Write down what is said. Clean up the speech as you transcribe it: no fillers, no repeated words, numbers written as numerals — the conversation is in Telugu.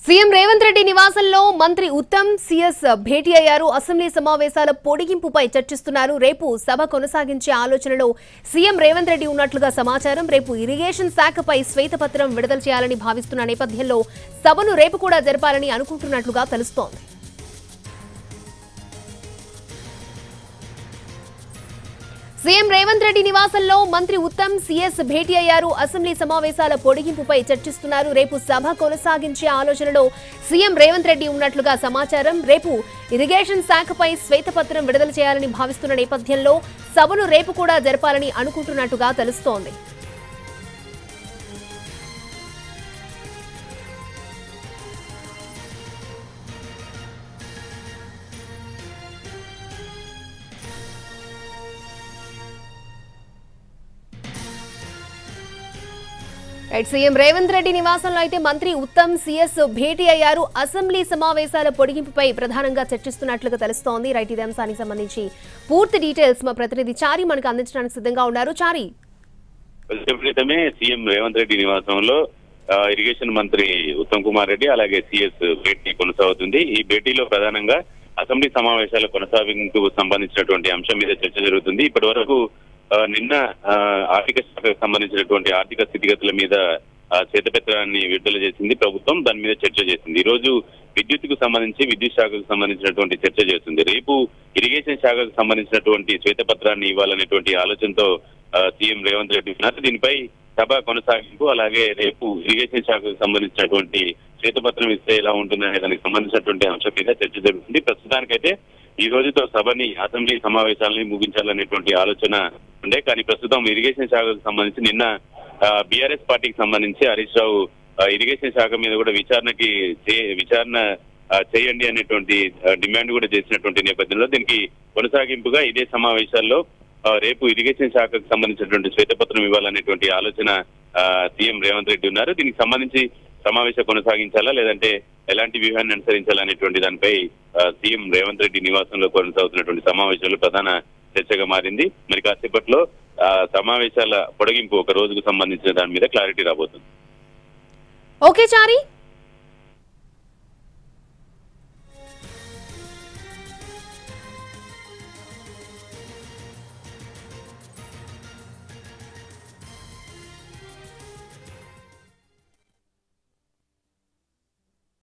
సీఎం రేవంత్ రెడ్డి నివాసంలో మంత్రి ఉత్తమ్ సీఎస్ భేటీ అయ్యారు. అసెంబ్లీ సమావేశాల పొడిగింపుపై చర్చిస్తున్నారు. రేపు సభ కొనసాగించే ఆలోచనలో సీఎం రేవంత్ రెడ్డి ఉన్నట్లుగా సమాచారం. రేపు ఇరిగేషన్ శాఖపై శ్వేతపత్రం విడుదల చేయాలని భావిస్తున్న నేపథ్యంలో సభను రేపు కూడా జరపాలని అనుకుంటున్నట్లుగా తెలుస్తోంది. సీఎం రేవంత్ రెడ్డి నివాసంలో మంత్రి ఉత్తమ్ సీఎస్ భేటీ అయ్యారు. అసెంబ్లీ సమావేశాల పొడిగింపుపై చర్చిస్తున్నారు. రేపు సభ కొనసాగించే ఆలోచనలో సీఎం రేవంత్ రెడ్డి ఉన్నట్లుగా సమాచారం. రేపు ఇరిగేషన్ శాఖపై శ్వేతపత్రం విడుదల చేయాలని భావిస్తున్న నేపథ్యంలో సభను రేపు కూడా జరపాలని అనుకుంటున్నట్టుగా తెలుస్తోంది. సీఎం రేవంత్ రెడ్డి నివాసంలో అయితే మంత్రి ఉత్తమ్ సీఎస్ భేటీ అయ్యారు. అసెంబ్లీ సమావేశాల పొడిగింపుపై ప్రధానంగా చర్చిస్తున్నట్లుగా తెలుస్తోంది. ఇదే అంశానికి సంబంధించి పూర్తి డీటెయిల్స్ మా ప్రతినిధి చారి మనకు అందించడానికి సిద్ధంగా ఉన్నారు. చారి, క్రితమే సీఎం రేవంత్ రెడ్డి నివాసంలో ఇరిగేషన్ మంత్రి ఉత్తమ్ కుమార్ రెడ్డి అలాగే సీఎస్ భేటీ కొనసాగుతుంది. ఈ భేటీలో ప్రధానంగా అసెంబ్లీ సమావేశాల కొనసాగింపుకు సంబంధించినటువంటి అంశం మీద చర్చ జరుగుతుంది. ఇప్పటి వరకు నిన్న ఆర్థిక శాఖకు సంబంధించినటువంటి ఆర్థిక స్థితిగతుల మీద శ్వేతపత్రాన్ని విడుదల చేసింది ప్రభుత్వం. దాని మీద చర్చ చేసింది. ఈ రోజు విద్యుత్కు సంబంధించి విద్యుత్ శాఖకు సంబంధించినటువంటి చర్చ చేస్తుంది. రేపు ఇరిగేషన్ శాఖకు సంబంధించినటువంటి శ్వేతపత్రాన్ని ఇవ్వాలనేటువంటి ఆలోచనతో సీఎం రేవంత్ రెడ్డి ఉన్నారు. దీనిపై సభ కొనసాగింపు అలాగే రేపు ఇరిగేషన్ శాఖకు సంబంధించినటువంటి శ్వేతపత్రం ఇస్తే ఎలా ఉంటుందనే దానికి సంబంధించినటువంటి అంశం మీద చర్చ జరుగుతుంది. ప్రస్తుతానికైతే ఈ రోజుతో సభని అసెంబ్లీ సమావేశాలని ముగించాలనేటువంటి ఆలోచన ఉండే. కానీ ప్రస్తుతం ఇరిగేషన్ శాఖకు సంబంధించి నిన్న బీఆర్ఎస్ పార్టీకి సంబంధించి హరీష్ రావు ఇరిగేషన్ శాఖ మీద కూడా విచారణ చేయండి అనేటువంటి డిమాండ్ కూడా చేసినటువంటి నేపథ్యంలో దీనికి కొనసాగింపుగా ఇదే సమావేశాల్లో రేపు ఇరిగేషన్ శాఖకు సంబంధించినటువంటి శ్వేతపత్రం ఇవ్వాలనేటువంటి ఆలోచన సీఎం రేవంత్ రెడ్డి ఉన్నారు. దీనికి సంబంధించి సమావేశం కొనసాగించాలా లేదంటే ఎలాంటి వ్యూహాన్ని అనుసరించాలనేటువంటి దానిపై సీఎం రేవంత్ రెడ్డి నివాసంలో కొనసాగుతున్నటువంటి సమావేశాలు ప్రధాన చర్చగా మారింది. మరి కాసేపట్లో సమావేశాల పొడిగింపు ఒక రోజుకు సంబంధించిన దాని మీద క్లారిటీ రాబోతుంది. ఓకే చారి.